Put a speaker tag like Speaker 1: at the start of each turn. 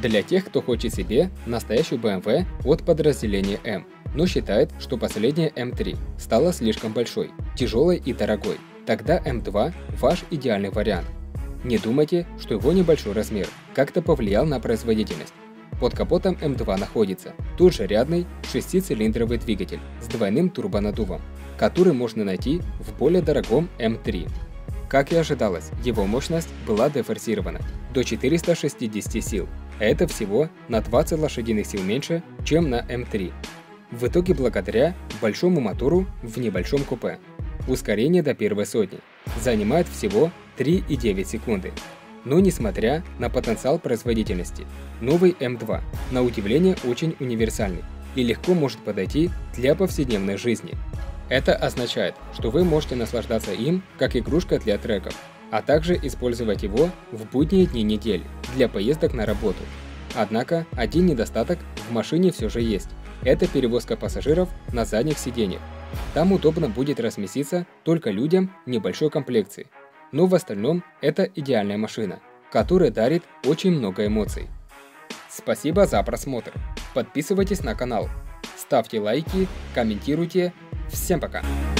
Speaker 1: Для тех, кто хочет себе настоящую BMW от подразделения M, но считает, что последняя M3 стала слишком большой, тяжелой и дорогой, тогда M2 ваш идеальный вариант. Не думайте, что его небольшой размер как-то повлиял на производительность. Под капотом M2 находится тот же рядный 6-цилиндровый двигатель с двойным турбонаддувом, который можно найти в более дорогом M3. Как и ожидалось, его мощность была дефорсирована до 460 сил, а это всего на 20 лошадиных сил меньше, чем на M3. В итоге благодаря большому мотору в небольшом купе. Ускорение до первой сотни занимает всего 3,9 секунды. Но несмотря на потенциал производительности, новый M2 на удивление очень универсальный и легко может подойти для повседневной жизни. Это означает, что вы можете наслаждаться им как игрушкой для треков, а также использовать его в будние дни недели для поездок на работу. Однако один недостаток в машине все же есть. Это перевозка пассажиров на задних сиденьях. Там удобно будет разместиться только людям небольшой комплекции. Но в остальном это идеальная машина, которая дарит очень много эмоций. Спасибо за просмотр. Подписывайтесь на канал, ставьте лайки, комментируйте. Всем пока!